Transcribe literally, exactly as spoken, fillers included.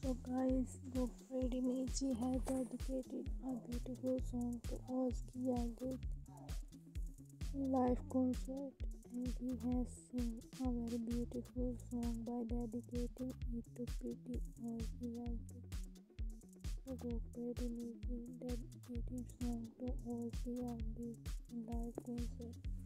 So guys, Freddie Michi has dedicated a beautiful song to Ozzy Yagit live concert, and he has sung a very beautiful song by dedicating it to pretty Ozzy Yagit. So Freddie Michi dedicated song to Ozzy Yagit live concert.